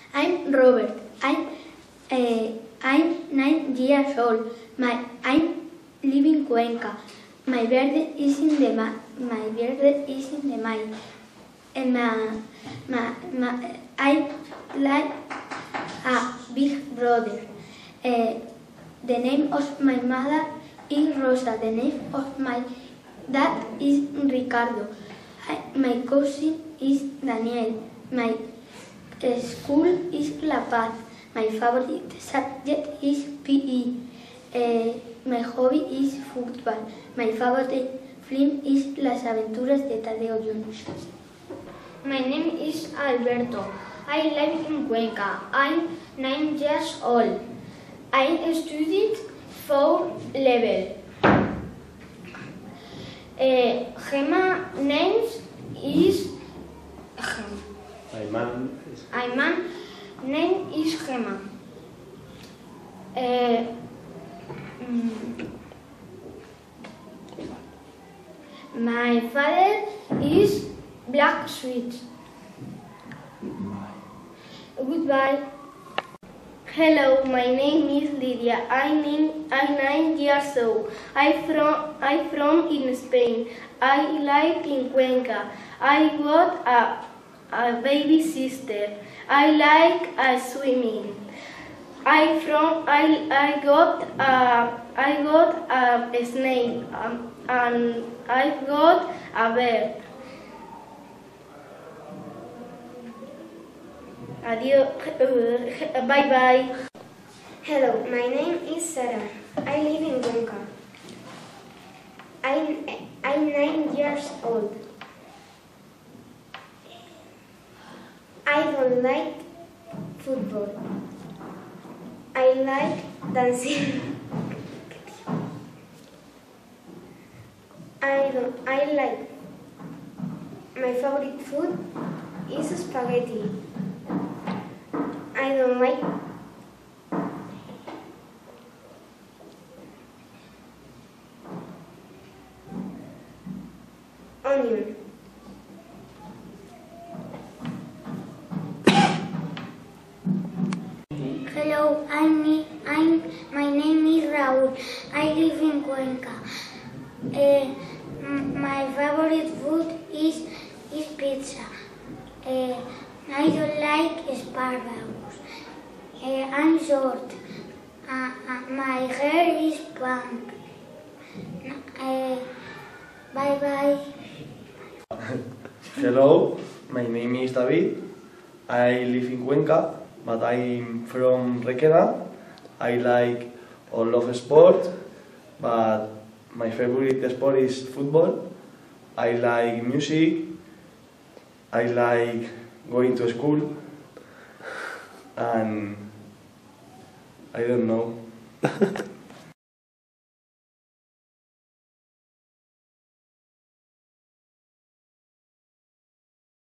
I'm Robert. I'm 9 years old. I'm living Cuenca. My birthday is in the May. And I like a big brother. The name of my mother is Rosa. The name of my dad is Ricardo. My cousin is Daniel. My school is La Paz. My favorite subject is PE. My hobby is football. My favorite film is Las Aventuras de Tadeo Jr. My name is Alberto. I live in Cuenca. I'm 9 years old. I studied 4 level. Gemma name is Ayman name is Gemma. My father is Black Sweet. Goodbye. Hello, my name is Lydia. I'm 9 years old. I'm from in Spain. I live in Cuenca. I got a baby sister. I like swimming. I got a snake and I got a bird. Adios. Bye bye. Hello, my name is Sarah. I live in Cuenca. I'm 9 years old. I don't like football. I like dancing. I like my favorite food is spaghetti. I don't like onion. Hello, my name is Raúl. I live in Cuenca. My favorite food is pizza. I don't like asparagus. I'm short. My hair is pink. Bye bye. Hello, my name is David. I live in Cuenca, but I'm from Requena. I like all of sport, but my favorite sport is football. I like music. I like going to school, and I don't know.